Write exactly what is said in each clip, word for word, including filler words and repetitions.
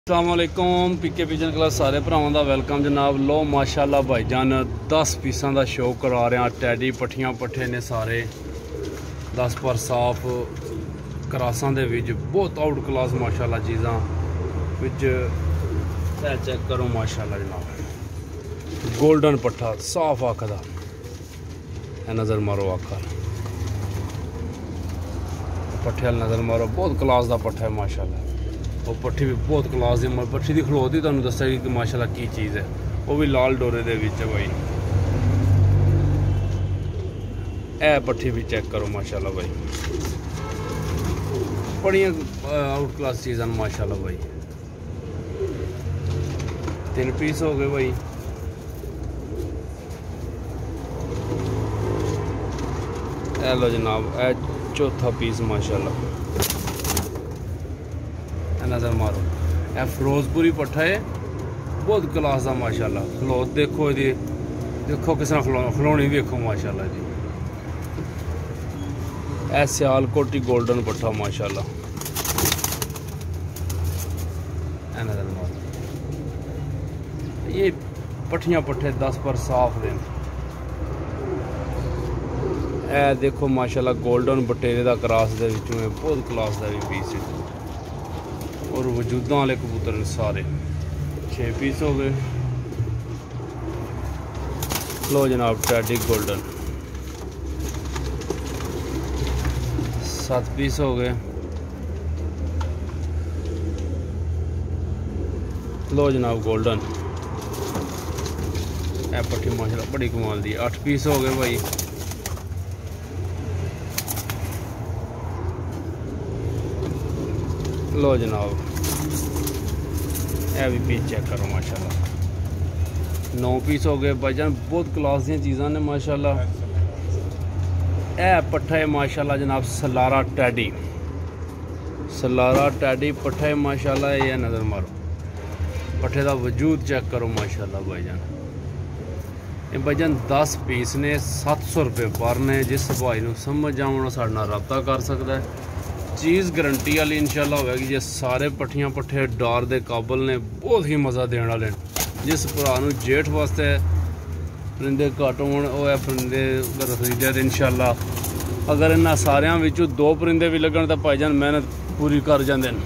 अस्सलामुअलैकुम पीके pigeon class सारे भरावां दा वेलकम जनाब। लो माशाल्लाह भाईजान दस पीसां दा शो करा रहे हैं। टैडी पट्ठियां पट्ठे ने सारे दस पर साफ क्रासां दे विच बहुत आउट क्लास माशाल्लाह चीज़ां विच चेक करो माशाल्लाह जनाब। गोल्डन पट्ठा साफ अख दा नज़र मारो अख पट्ठे वाल नज़र मारो। बहुत क्लास दा पट्ठा है माशाल्लाह। वो पट्ठी भी बहुत क्लास दी पट्ठी की खलोती तुहानूं दस्सेगी कि माशाल्लाह की चीज़ है। वो भी लाल डोरे दे विच भाई। ए पट्ठी भी चेक करो माशाल्लाह भाई। बड़ी आउट क्लास चीज़ माशाल्लाह भाई। तीन पीस हो गए भाई। ए लो जनाब ए चौथा पीस माशाल्लाह नज़र मारो। ए फिरोजपुरी पट्ठा है बहुत क्लास का माशाल्लाह। खलोत देखो जी देखो किस तरह खलो खलोनी देखो माशाल्लाह जी। ए सियालकोटी गोल्डन पट्ठा माशाल्लाह। ए नज़र मारो। ये पट्ठियाँ पट्ठे दस पर साफ दें। ए देखो माशाल्लाह गोल्डन बटेरे का क्रॉस दे विच में बहुत क्लास का भी पीस है। और वजूदा वाले कबूतर सारे छे पीस हो गए। लो जनाब टैडी गोल्डन सात पीस हो गए। लो जनाब गोल्डन ए पट्टी माशाल्लाह बड़ी कमाल दी आठ पीस हो गए भाई। लो जनाब ए भी पीस चेक करो माशाल्लाह। नौ पीस हो गए भाईजान। बहुत क्लास दी चीज़ां ने माशाल्लाह। ए पट्ठा है माशाल्लाह जनाब सलारा टैडी सलारा टैडी पट्ठा है माशाल्लाह। ये नज़र मारो पट्ठे का वजूद चेक करो माशाल्लाह भाईजान। ये भाईजान दस पीस ने सत्त सौ रुपये पर ने। जिस भाई नूं समझ आउण साडे नाल रब्ता कर सकता है। चीज़ गारंटी वाली इंशाल्लाह होगी। जे सारे पट्ठियां पट्ठे डार दे काबल ने बहुत ही मज़ा देने वाले। जिस भरा नूं जेठ वास्ते परिंदे घट होण ओह है परिंदे खरीदे इंशाल्लाह। अगर इन्हां सारियां विचों दो परिंदे भी लगन तो भाईजान मेहनत पूरी कर जांदे न।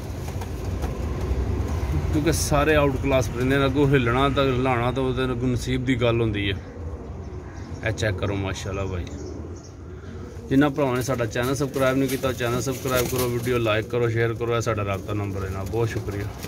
क्योंकि सारे आउट क्लास परिंदे अगों हिलना तो हिलाना तो नसीब की गल होंदी है। ए चेक करो माशाल्लाह भाई। जिन्होंने भरावां ने साडा चैनल सबसक्राइब नहीं किया चैनल सबसक्राइब करो, वीडियो लाइक करो, शेयर करो। यह साडा राबता नंबर है ना। बहुत शुक्रिया।